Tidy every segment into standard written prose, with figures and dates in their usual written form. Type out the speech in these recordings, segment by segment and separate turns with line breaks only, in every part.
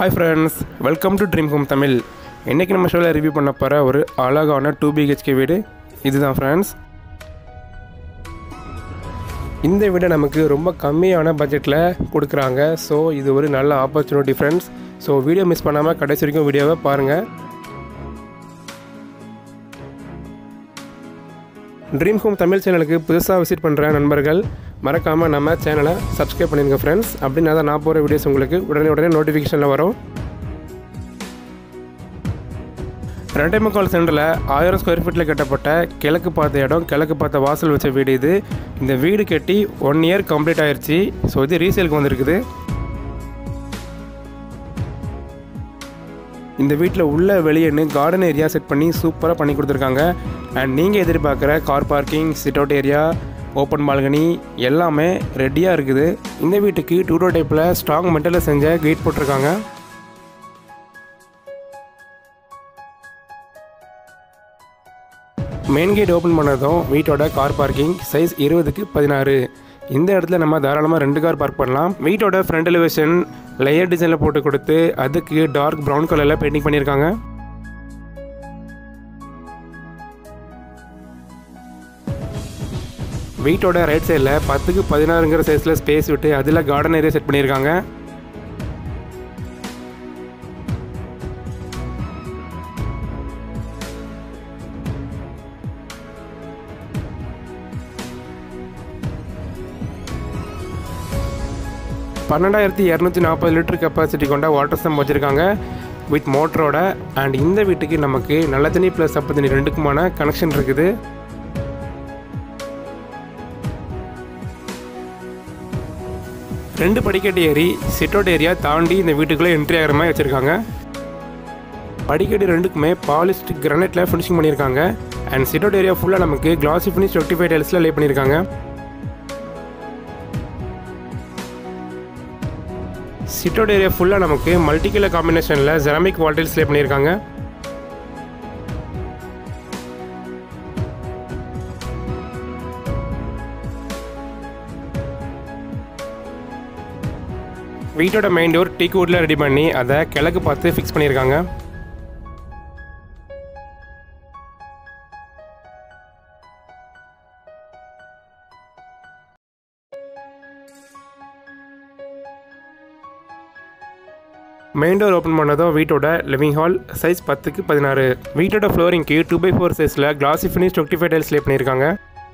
Hi friends, welcome to Dream Home Tamil. இன்னைக்கு நம்ம ஷோல ரிவ்யூ பண்ண போற ஒரு அழகான 2 BHK வீடு இதுதான் फ्रेंड्स. இந்த வீடு நமக்கு ரொம்ப கம்மியான பட்ஜெட்ல கொடுக்கறாங்க. சோ இது ஒரு நல்ல opportunity friends. So video miss பண்ணாம கடைசி வரைக்கும் வீடியோவை பாருங்க. Dream Home Tamil சேனலுக்கு புதுசா விசிட் பண்ற நண்பர்கள் மறக்காம நம்ம சேனலை Subscribe பண்ணுங்க फ्रेंड्स. அப்படினா தான் நான் போற வீடியோஸ் உங்களுக்கு உடனே நோட்டிஃபிகேஷன்ல வரும். 2.5 சென்ட்ல 1000 ஸ்கொயர் ஃபீட்ல கட்டப்பட்ட கிழக்கு பார்த்த இடம், கிழக்கு பார்த்த வாசல் வச்ச வீடு இது. இந்த வீடு கட்டி 1 இயர் கம்ப்ளீட் ஆயிருச்சு. சோ இது ரீசேலுக்கு வந்திருக்குது. இந்த வீட்ல உள்ள வெளியேன்னு கார்டன் ஏரியா செட் பண்ணி சூப்பரா பண்ணி கொடுத்திருக்காங்க. அண்ட் நீங்க எதிர்பார்க்குற car parking, sit out area, open balcony எல்லாமே ரெடியா இருக்குது. இந்த வீட்டுக்கு 2 டோர் டைப்ல ஸ்ட்ராங் மெட்டல்ல செஞ்ச கேட் போட்டிருக்காங்க. மெயின் கேட் ஓப்பன் பண்ணதும் வீட்டோட கார் பார்க்கிங் சைஸ் 20க்கு 16. இந்த இடத்துல நம்ம தாராளமாக 2 கார் பார்க் பண்ணலாம். வீட்டோட ஃப்ரண்ட் எலிவேஷன் லேயர் டிசைனில் போட்டு கொடுத்து அதுக்கு டார்க் ப்ரௌன் கலரில் பெயிண்டிங் பண்ணியிருக்காங்க. வீட்டோட ரைட் சைடில் 10க்கு 16ங்கிற சைஸில் ஸ்பேஸ் விட்டு அதில் கார்டன் ஏரியா செட் பண்ணியிருக்காங்க. $12,240 லிட்டர் கெப்பாசிட்டி கொண்ட வாட்டர் சம்ப் வச்சுருக்காங்க வித் மோட்டரோட. அண்ட் இந்த வீட்டுக்கு நமக்கு நல்ல தண்ணி ப்ளஸ் சப்பு தண்ணி ரெண்டுக்குமான கனெக்ஷன் இருக்குது. ரெண்டு படிக்கட்டு ஏறி சிட்அவுட் ஏரியா தாண்டி இந்த வீட்டுக்குள்ளே என்ட்ரி ஆகிற மாதிரி வச்சுருக்காங்க. படிக்கட்டு ரெண்டுக்குமே பாலிஸ்ட் கிரானைட்டில் ஃபினிஷிங் பண்ணியிருக்காங்க. அண்ட் சிட்அவுட் ஏரியா ஃபுல்லாக நமக்கு கிளாசி ஃபினிஷ் 25 டைல்ஸில் லே பண்ணியிருக்காங்க. சிட்அவுட் ஏரியா ஃபுல்லாக நமக்கு மல்டி கலர் காம்பினேஷனில் செராமிக் வால் டைல்ஸ் லே பண்ணியிருக்காங்க. வீட்டோட மெயின் டோர் டீக் வுட்ல ரெடி பண்ணி அதை கிழக்கு பார்த்து ஃபிக்ஸ் பண்ணியிருக்காங்க. மெயின் டோர் ஓப்பன் பண்ணதும் வீட்டோட லிவிங் ஹால் சைஸ் 10க்கு 16. வீட்டோட ஃப்ளோரிங்க்கு 2x4 சைஸில் கிளாசி ஃபினிஷ் 25 டைல்ஸ் லே பண்ணியிருக்காங்க.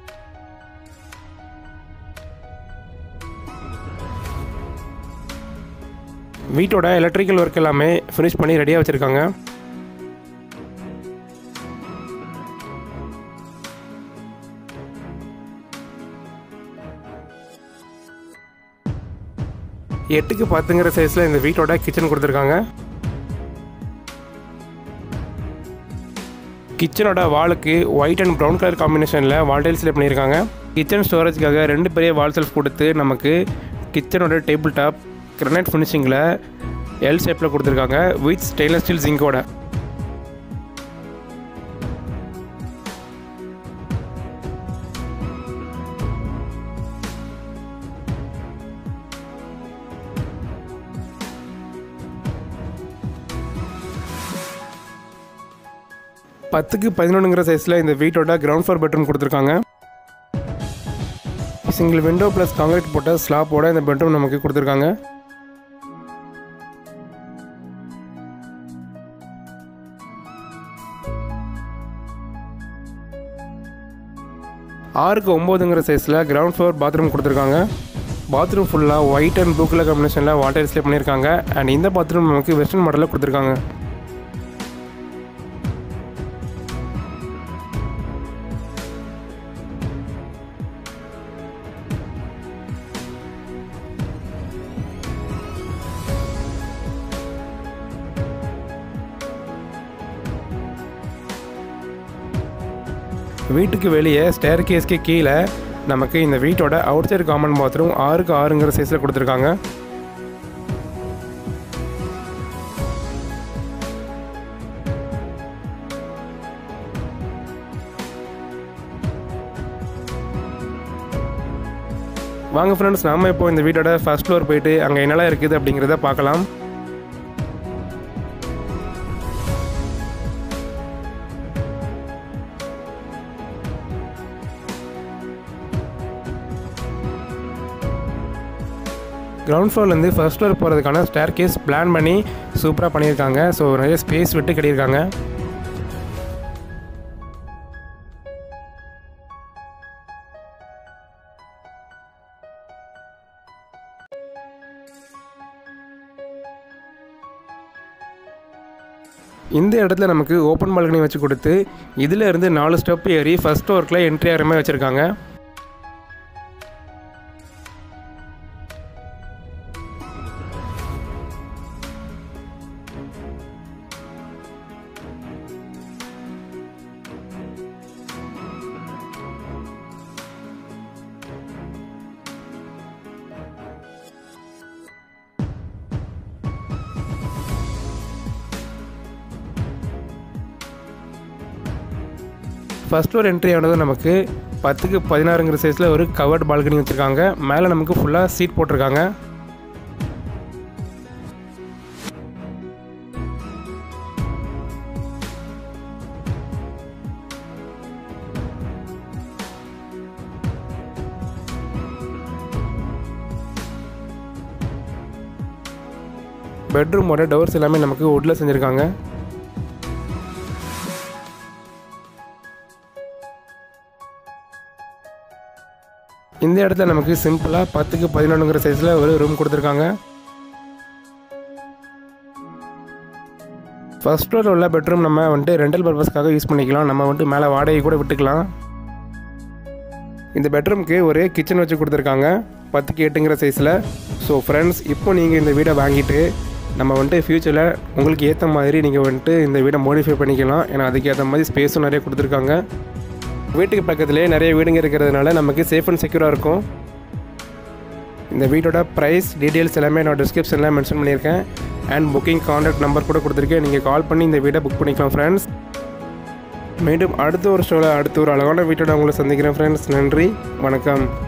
வீட்டோட எலக்ட்ரிக்கல் ஒர்க் எல்லாமே ஃபினிஷ் பண்ணி ரெடியாக வச்சுருக்காங்க. எட்டுக்கு 10ங்கிற சைஸில் இந்த வீட்டோட கிச்சன் கொடுத்துருக்காங்க. கிச்சனோட வாலுக்கு ஒயிட் அண்ட் ப்ரௌன் கலர் காம்பினேஷனில் வால் டைல்ஸ் லே பண்ணியிருக்காங்க. கிச்சன் ஸ்டோரேஜ்க்காக 2 பெரிய வால் செல்ஃப் கொடுத்து நமக்கு கிச்சனோட டேபிள் டாப் கிரானைட் ஃபினிஷிங்கில் எல் ஷேப்பில் கொடுத்துருக்காங்க வித் ஸ்டெயின்லெஸ் ஸ்டீல் ஜிங்கோட. பத்துக்கு 11ங்கிற சைஸில் இந்த வீட்டோட கிரவுண்ட் ஃப்ளோர் பெட்ரூம் கொடுத்துருக்காங்க. சிங்கிள் விண்டோ ப்ளஸ் காங்கிரீட் போட்ட ஸ்லாப்போட இந்த பெட்ரூம் நமக்கு கொடுத்துருக்காங்க. ஆறுக்கு 9ங்கிற சைஸில் கிரவுண்ட் ஃப்ளோர் பாத்ரூம் கொடுத்துருக்காங்க. பாத்ரூம் ஃபுல்லாக ஒயிட் அண்ட் ப்ளூ கலர் காம்பினேஷனில் வால் டைல்ஸ் லே பண்ணியிருக்காங்க. அண்ட் இந்த பாத்ரூம் நமக்கு வெஸ்டர்ன் மாடலில் கொடுத்துருக்காங்க. வீட்டுக்கு வெளியே ஸ்டேர் கேஸ்க்கு கீழே நமக்கு இந்த வீட்டோட அவுட் சைடு காமன் பாத்ரூம் 6க்கு 6ங்கிற சைஸில் கொடுத்துருக்காங்க. வாங்க ஃப்ரெண்ட்ஸ், நாம இப்போ இந்த வீட்டோட ஃபர்ஸ்ட் ஃப்ளோர் போயிட்டு அங்கே என்னெல்லாம் இருக்குது அப்படிங்கிறத பார்க்கலாம். கிரவுண்ட் ஃப்ளோர்லேருந்து ஃபர்ஸ்ட் ஃப்ளோர் போகிறதுக்கான ஸ்டேர் கேஸ் பிளான் பண்ணி சூப்பராக பண்ணியிருக்காங்க. ஸோ நிறைய ஸ்பேஸ் விட்டு கட்டியிருக்காங்க. இந்த இடத்துல நமக்கு ஓப்பன் பால்கனி வச்சு கொடுத்து இதில் இருந்து 4 ஸ்டெப் ஏறி ஃபர்ஸ்ட் ஃப்ளோருக்குள்ள என்ட்ரி ஆகிற மாதிரி வச்சுருக்காங்க. ஃபர்ஸ்ட் ஃப்ளோர் என்ட்ரி ஆனதும் நமக்கு 10க்கு 16ங்கிற சைஸில் ஒரு கவர்ட் பால்கனி வச்சுருக்காங்க. மேலே நமக்கு ஃபுல்லாக சீட் போட்டிருக்காங்க. பெட்ரூமோட டோர்ஸ் எல்லாமே நமக்கு வுட்டில் செஞ்சுருக்காங்க. இந்த இடத்துல நமக்கு சிம்பிளாக 10க்கு 11ங்கிற சைஸில் ஒரு ரூம் கொடுத்துருக்காங்க. ஃபர்ஸ்ட் ஃப்ளோரில் உள்ள பெட்ரூம் நம்ம வந்துட்டு ரெண்டல் பர்பஸ்க்காக யூஸ் பண்ணிக்கலாம். நம்ம வந்துட்டு மேலே வாடகை கூட விட்டுக்கலாம். இந்த பெட்ரூமுக்கு ஒரு கிச்சன் வச்சு கொடுத்துருக்காங்க 10க்கு 8ங்கிற சைஸில். ஸோ ஃப்ரெண்ட்ஸ், இப்போ நீங்கள் இந்த வீடை வாங்கிட்டு நம்ம வந்துட்டு ஃப்யூச்சரில் உங்களுக்கு ஏற்ற மாதிரி நீங்கள் வந்துட்டு இந்த வீடை மாடிஃபை பண்ணிக்கலாம். ஏன்னா அதுக்கேற்ற மாதிரி ஸ்பேஸும் நிறைய கொடுத்துருக்காங்க. வீட்டுக்கு பக்கத்துலேயே நிறைய வீடுங்க இருக்கிறதுனால நமக்கு சேஃப் அண்ட் செக்யூராக இருக்கும். இந்த வீட்டோட ப்ரைஸ் டீட்டெயில்ஸ் எல்லாமே நான் டிஸ்கிரிப்ஷனில் மென்ஷன் பண்ணியிருக்கேன். அண்ட் புக்கிங் கான்டாக்ட் நம்பர் கூட கொடுத்துருக்கேன். நீங்கள் கால் பண்ணி இந்த வீட்டை புக் பண்ணிக்கலாம் ஃப்ரெண்ட்ஸ். மீண்டும் அடுத்த ஒரு ஷோவில் அடுத்த ஒரு அழகான வீட்டோட உங்களை சந்திக்கிறேன் ஃப்ரெண்ட்ஸ். நன்றி, வணக்கம்.